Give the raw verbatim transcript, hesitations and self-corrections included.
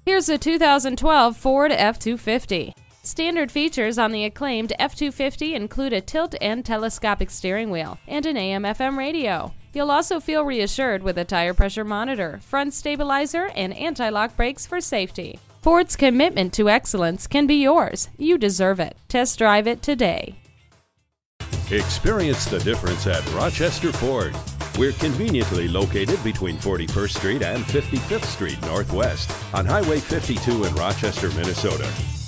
Here's a two thousand twelve Ford F two fifty. Standard features on the acclaimed F two fifty include a tilt and telescopic steering wheel and an A M F M radio. You'll also feel reassured with a tire pressure monitor, front stabilizer, and anti-lock brakes for safety. Ford's commitment to excellence can be yours. You deserve it. Test drive it today. Experience the difference at Rochester Ford. We're conveniently located between forty-first Street and fifty-fifth Street Northwest on Highway fifty-two in Rochester, Minnesota.